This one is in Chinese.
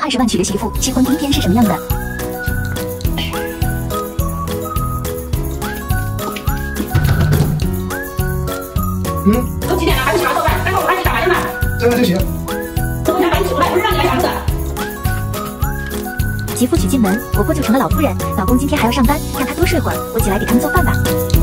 20万娶个媳妇，新婚第一天是什么样的？ 都几点了，还不起床做饭？待会儿我喊你打麻将呢。 这样就行。 这不想把你娶回来，不是让你来养子。 媳妇娶进门，婆婆就成了老夫人。老公今天还要上班，让他多睡会儿，我起来给他们做饭吧。